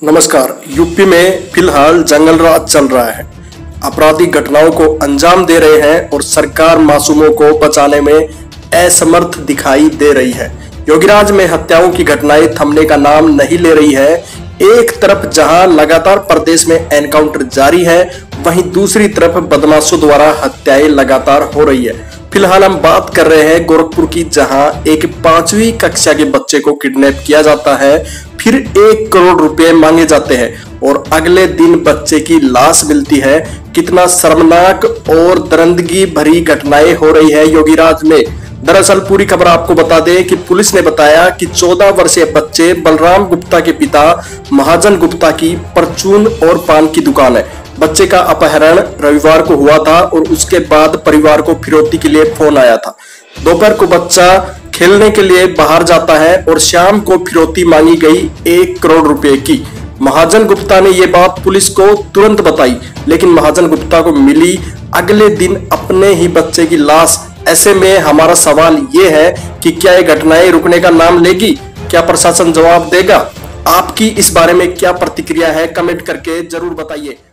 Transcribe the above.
नमस्कार। यूपी में फिलहाल जंगल राज चल रहा है। आपराधिक घटनाओं को अंजाम दे रहे हैं और सरकार मासूमों को बचाने में असमर्थ दिखाई दे रही है। योगीराज में हत्याओं की घटनाएं थमने का नाम नहीं ले रही है। एक तरफ जहां लगातार प्रदेश में एनकाउंटर जारी है, वहीं दूसरी तरफ बदमाशों द्वारा हत्याएं लगातार हो रही है। फिलहाल हम बात कर रहे हैं गोरखपुर की, जहां एक 5वीं कक्षा के बच्चे को किडनैप किया जाता है, फिर 1 करोड़ रुपए मांगे जाते हैं और अगले दिन बच्चे की लाश मिलती है। कितना शर्मनाक और दरिंदगी भरी घटनाएं हो रही है योगीराज में। दरअसल पूरी खबर आपको बता दें कि पुलिस ने बताया कि 14 वर्षीय बच्चे बलराम गुप्ता के पिता महाजन गुप्ता की परचून और पान की दुकान है। बच्चे का अपहरण रविवार को हुआ था और उसके बाद परिवार को फिरौती के लिए फोन आया था। दोपहर को बच्चा खेलने के लिए बाहर जाता है और शाम को फिरौती मांगी गई 1 करोड़ रुपए की। महाजन गुप्ता ने यह बात पुलिस को तुरंत बताई, लेकिन महाजन गुप्ता को मिली अगले दिन अपने ही बच्चे की लाश। ऐसे में हमारा सवाल ये है कि क्या ये घटनाएं रुकने का नाम लेगी? क्या प्रशासन जवाब देगा? आपकी इस बारे में क्या प्रतिक्रिया है? कमेंट करके जरूर बताइए।